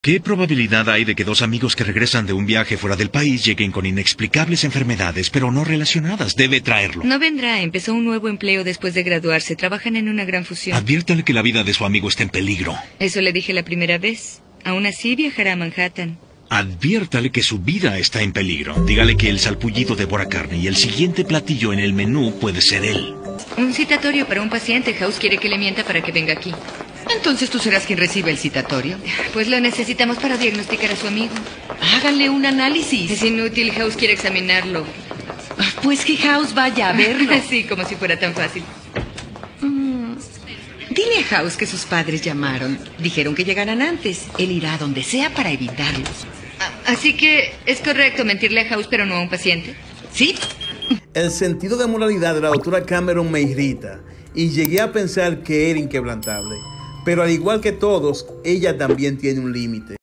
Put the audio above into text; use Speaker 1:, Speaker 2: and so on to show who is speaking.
Speaker 1: ¿Qué probabilidad hay de que dos amigos que regresan de un viaje fuera del país lleguen con inexplicables enfermedades, pero no relacionadas? Debe traerlo.
Speaker 2: No vendrá. Empezó un nuevo empleo después de graduarse. Trabajan en una gran fusión.
Speaker 1: Adviértale que la vida de su amigo está en peligro.
Speaker 2: Eso le dije la primera vez. Aún así viajará a Manhattan.
Speaker 1: Adviértale que su vida está en peligro. Dígale que el salpullido devora carne y el siguiente platillo en el menú puede ser él.
Speaker 2: Un citatorio para un paciente. House quiere que le mienta para que venga aquí.
Speaker 3: Entonces tú serás quien recibe el citatorio.
Speaker 2: Pues lo necesitamos para diagnosticar a su amigo.
Speaker 3: Háganle un análisis.
Speaker 2: Es inútil. House quiere examinarlo.
Speaker 3: Pues que House vaya a verlo.
Speaker 2: Sí, como si fuera tan fácil.
Speaker 3: Dile a House que sus padres llamaron. Dijeron que llegarán antes. Él irá a donde sea para evitarlos.
Speaker 2: Así que es correcto mentirle a House, pero no a un paciente.
Speaker 3: ¿Sí?
Speaker 4: El sentido de moralidad de la doctora Cameron me irrita y llegué a pensar que era inquebrantable. Pero al igual que todos, ella también tiene un límite.